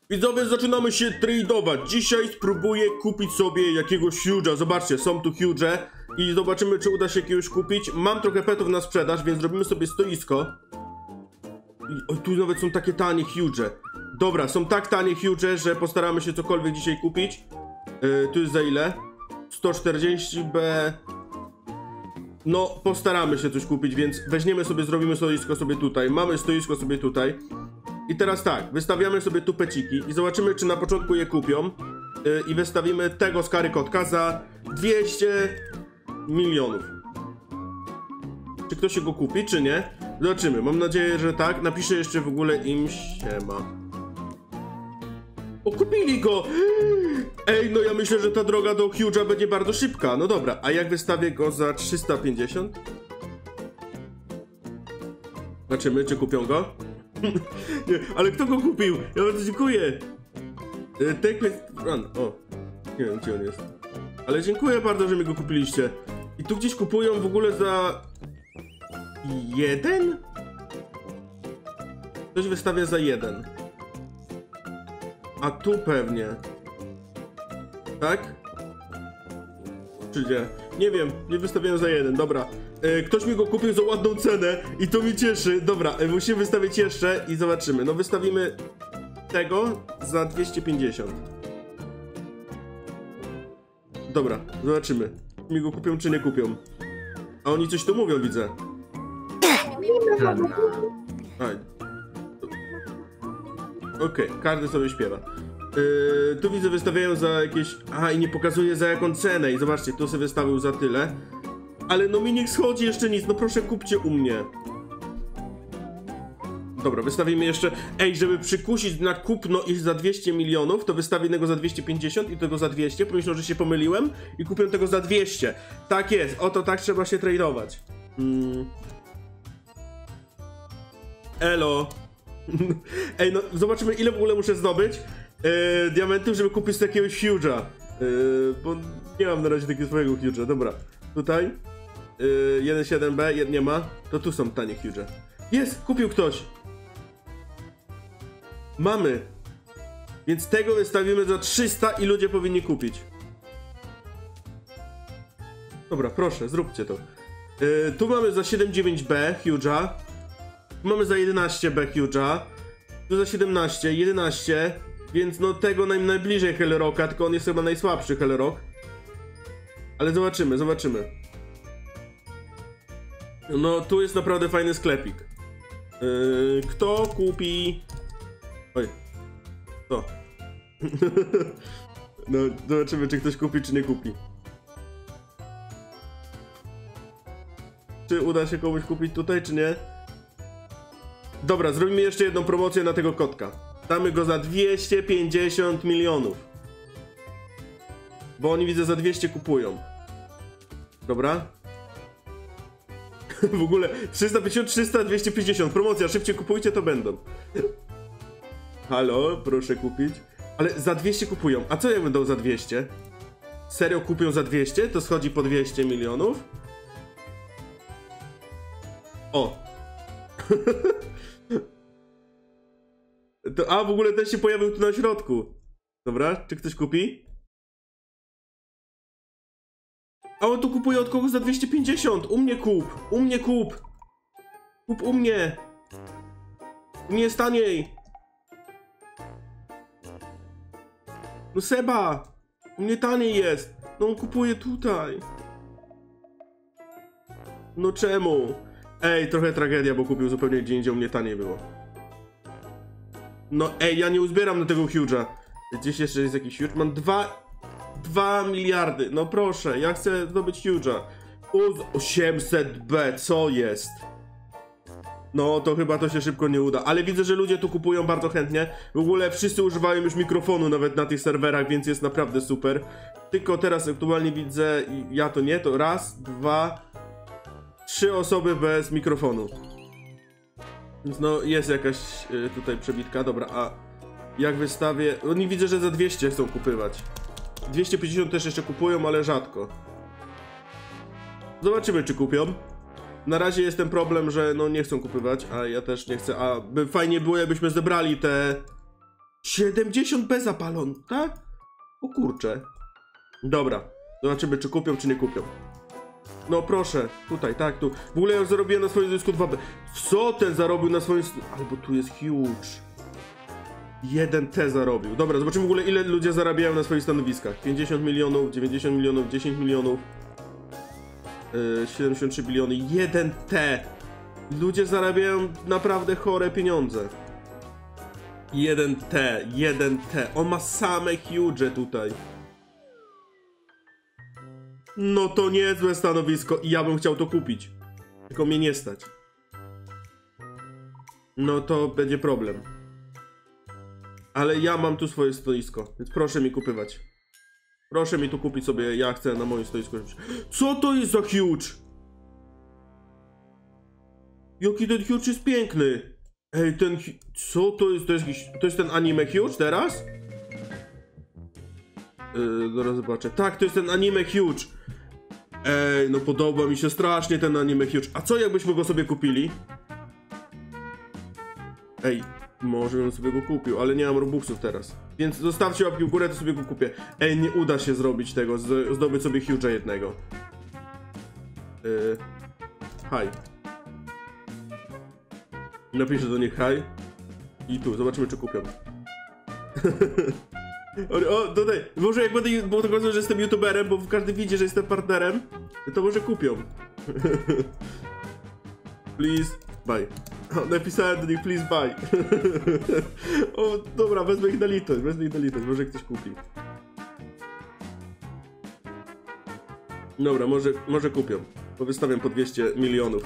Widzowie, zaczynamy się tradeować. Dzisiaj spróbuję kupić sobie jakiegoś huge'a. Zobaczcie, są tu huge'e i zobaczymy, czy uda się jakiegoś kupić. Mam trochę petów na sprzedaż, więc zrobimy sobie stoisko. I tu nawet są takie tanie huge'e. Dobra, są tak tanie huge'e, że postaramy się cokolwiek dzisiaj kupić. Tu jest za ile? 140B. No, postaramy się coś kupić, więc weźmiemy sobie, zrobimy stoisko sobie tutaj. Mamy stoisko sobie tutaj. I teraz tak, wystawiamy sobie tu peciki i zobaczymy, czy na początku je kupią. I wystawimy tego Scary Kotka za 200 milionów. Czy ktoś się go kupi, czy nie? Zobaczymy, mam nadzieję, że tak. Napiszę jeszcze w ogóle im siema. O, kupili go! Ej, no ja myślę, że ta droga do huge'a będzie bardzo szybka. No dobra, a jak wystawię go za 350? Zobaczymy, czy kupią go. Nie, ale kto go kupił? Ja bardzo dziękuję. Take run. O, nie wiem, gdzie on jest. Ale dziękuję bardzo, że mi go kupiliście. I tu gdzieś kupują w ogóle za 1? Ktoś wystawia za 1. A tu pewnie. Tak? Czy nie? Nie wiem, nie wystawiałem za 1, dobra. Ktoś mi go kupił za ładną cenę i to mi cieszy. Dobra, musimy wystawić jeszcze i zobaczymy. No wystawimy tego za 250. Dobra, zobaczymy. Mi go kupią czy nie kupią. A oni coś tu mówią, widzę. Okej, każdy sobie śpiewa. Tu widzę, wystawiają za jakieś... Aha, i nie pokazuje za jaką cenę. I zobaczcie, tu sobie wystawił za tyle. Ale no mi nie schodzi jeszcze nic, no proszę kupcie u mnie. Dobra, wystawimy jeszcze... Ej, żeby przykusić na kupno ich za 200 milionów, to wystawię tego za 250 i tego za 200. Pomyślą, że się pomyliłem i kupię tego za 200. Tak jest, oto tak trzeba się tradeować. Elo. Ej, no zobaczymy, ile w ogóle muszę zdobyć diamentów, żeby kupić jakiegoś huge'a. Bo nie mam na razie takiego swojego huge'a. Dobra, tutaj 1.7b, nie ma. To tu są tanie huge'e. Jest, kupił ktoś. Mamy. Więc tego wystawimy za 300 i ludzie powinni kupić. Dobra, proszę, zróbcie to. Tu mamy za 7.9b huge'a. Tu mamy za 11b huge'a. Tu za 17, 11. Więc no tego najbliżej Hellerocka, tylko on jest chyba najsłabszy Hellerock. Ale zobaczymy, zobaczymy. No tu jest naprawdę fajny sklepik. Kto kupi... Oj. Co? No zobaczymy, czy ktoś kupi, czy nie kupi. Czy uda się komuś kupić tutaj, czy nie? Dobra, zrobimy jeszcze jedną promocję na tego kotka. Damy go za 250 milionów. Bo oni, widzę, za 200 kupują. Dobra. W ogóle 350, 300, 250. Promocja, szybciej kupujcie, to będą. Halo, proszę kupić. Ale za 200 kupują. A co jak będą za 200? Serio kupią za 200? To schodzi po 200 milionów? O. A w ogóle ten się pojawił tu na środku. Dobra, czy ktoś kupi? A on tu kupuje od kogoś za 250. U mnie kup. U mnie kup. Kup u mnie. U mnie jest taniej. No Seba. U mnie taniej jest. No on kupuje tutaj. No czemu? Ej, trochę tragedia, bo kupił zupełnie gdzie indziej, u mnie taniej było. No ej, ja nie uzbieram na tego huge'a. Gdzieś jeszcze jest jakiś huge? Mam 2 miliardy. No proszę, ja chcę zdobyć huge'a. 800B, co jest? No to chyba to się szybko nie uda. Ale widzę, że ludzie tu kupują bardzo chętnie. W ogóle wszyscy używają już mikrofonu nawet na tych serwerach, więc jest naprawdę super. Tylko teraz aktualnie widzę, ja to nie, to raz, 2, 3 osoby bez mikrofonu. Więc no jest jakaś tutaj przebitka, dobra, a jak wystawię... Oni widzę, że za 200 chcą kupywać. 250 też jeszcze kupują, ale rzadko. Zobaczymy, czy kupią. Na razie jest ten problem, że no nie chcą kupywać, a ja też nie chcę, a by fajnie było, jakbyśmy zebrali te 70B zapalon, tak? O kurczę. Dobra, zobaczymy czy kupią, czy nie kupią. No proszę, tutaj, tak, tu. W ogóle ja zarobiłem na swoim dysku 2B. Co ten zarobił na swoim... Albo tu jest huge. 1T zarobił. Dobra, zobaczymy w ogóle ile ludzie zarabiają na swoich stanowiskach. 50 milionów, 90 milionów, 10 milionów. 73 biliony, 1T. Ludzie zarabiają naprawdę chore pieniądze. 1T. On ma same huge tutaj. No to niezłe stanowisko i ja bym chciał to kupić. Tylko mnie nie stać. No to będzie problem. Ale ja mam tu swoje stoisko, więc proszę mi kupywać. Proszę mi tu kupić sobie, ja chcę na moim stoisku. Co to jest za huge? Jaki ten huge jest piękny. Ej, ten... Co to jest? To jest ten anime huge teraz? Zaraz zobaczę. Tak, to jest ten anime huge. Ej, no podoba mi się strasznie ten anime huge. A co jakbyśmy go sobie kupili? Ej, może bym sobie go kupił, ale nie mam robuxów teraz. Więc zostawcie łapki w górę, to sobie go kupię. Ej, nie uda się zrobić tego, zdobyć sobie huge'a jednego. Hi. Napiszę do nich hi. I tu, zobaczymy czy kupią. O, tutaj, może jak będę, bo to że jestem youtuberem, bo każdy widzi, że jestem partnerem, to może kupią. Please, buy. O, napisałem do nich, please buy. O, dobra, wezmę ich na litość, może ktoś kupi. Dobra, może kupią, bo wystawiam po 200 milionów.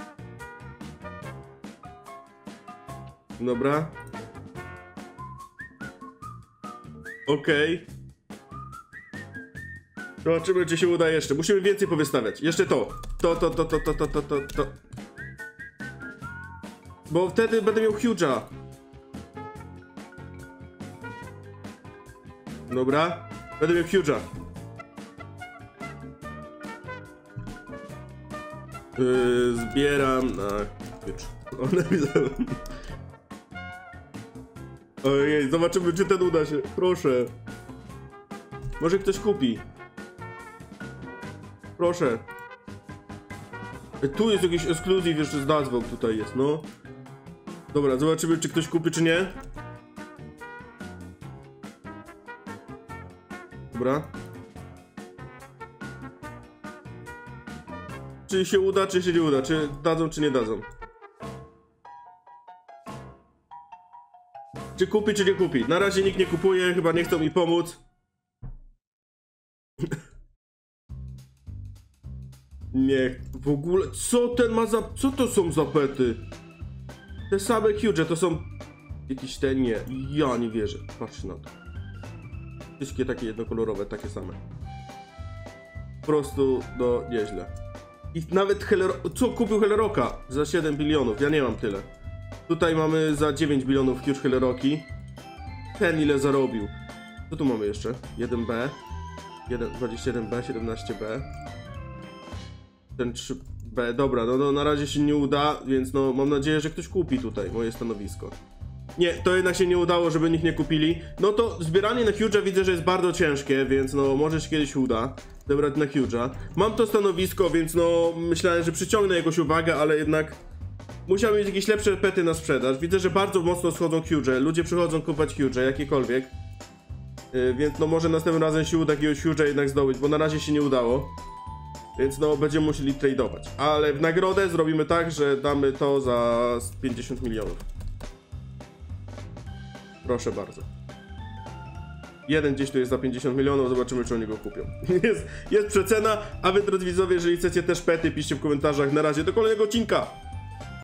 Dobra. Okej. Zobaczymy, czy się uda jeszcze. Musimy więcej powystawiać. Jeszcze to. To. Bo wtedy będę miał huge'a. Dobra. Będę miał huge'a. Zbieram na huge. Ojej, zobaczymy, czy ten uda się. Proszę. Może ktoś kupi. Proszę. Tu jest jakiś ekskluzyw jeszcze z nazwą, tutaj jest, no. Dobra, zobaczymy, czy ktoś kupi, czy nie. Dobra. Czy się uda, czy się nie uda? Czy dadzą, czy nie dadzą? Czy kupi, czy nie kupi? Na razie nikt nie kupuje, chyba nie chcą mi pomóc. Nie, w ogóle, co ten ma za... Co to są za pety? Te same huge, to są... Jakieś te, nie, ja nie wierzę, patrzcie na to. Wszystkie takie jednokolorowe, takie same. Po prostu, no, nieźle. I nawet co kupił Helleroka? Za 7 bilionów, ja nie mam tyle. Tutaj mamy za 9 bilionów huge Helleroki. Ten ile zarobił. Co tu mamy jeszcze? 1B. 21B, 17B. Ten 3B. Dobra, no na razie się nie uda, więc no mam nadzieję, że ktoś kupi tutaj moje stanowisko. Nie, to jednak się nie udało, żeby nikt nie kupili. No to zbieranie na huge'a widzę, że jest bardzo ciężkie, więc no może się kiedyś uda zebrać na huge'a. Mam to stanowisko, więc no myślałem, że przyciągnę jakąś uwagę, ale jednak musiałem mieć jakieś lepsze pety na sprzedaż. Widzę, że bardzo mocno schodzą huge'e. Ludzie przychodzą kupować huge'e, jakiekolwiek. Więc no może następnym razem się uda jakiegoś huge'a jednak zdobyć, bo na razie się nie udało. Więc no będziemy musieli trade'ować. Ale w nagrodę zrobimy tak, że damy to za 50 milionów. Proszę bardzo. Jeden gdzieś tu jest za 50 milionów, zobaczymy, czy oni go kupią. Jest przecena, a wy, drodzy widzowie, jeżeli chcecie też pety, piszcie w komentarzach. Na razie, do kolejnego odcinka!